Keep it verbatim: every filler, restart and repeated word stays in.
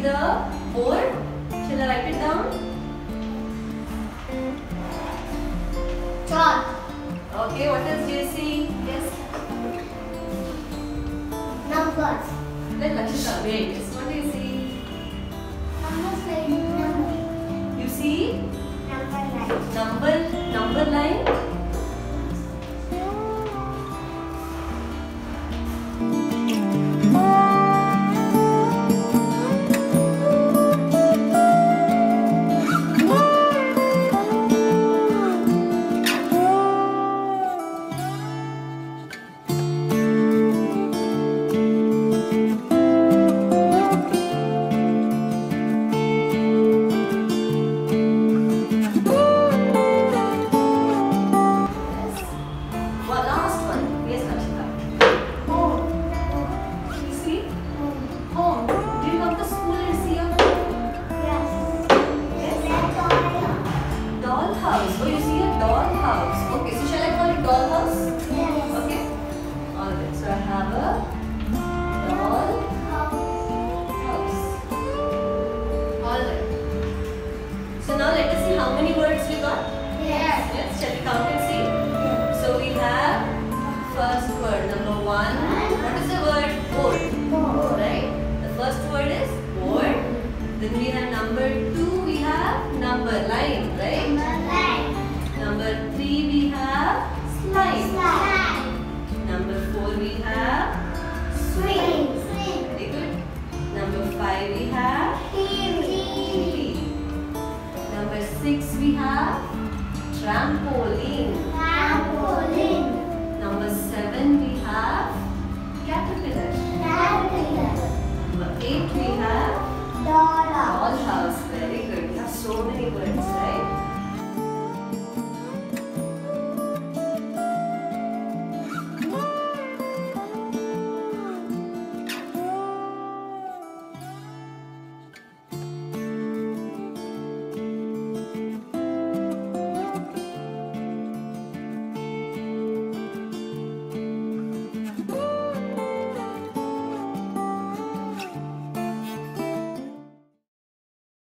the board? Shall I write it down? Chalk. Okay, what else do you see? Yes. Numbers. Let Lakshita wait. What do you see? Numbers like number. You see? Number line. Number, number line. Then we have number two, we have number line, right? Number line. Number three, we have slide. Slide. Number four, we have Swing. Swing. very good. Number five, we have T V. T V. Number six, we have trampoline. Trampoline. Number seven, we have caterpillar. Caterpillar. Number eight, we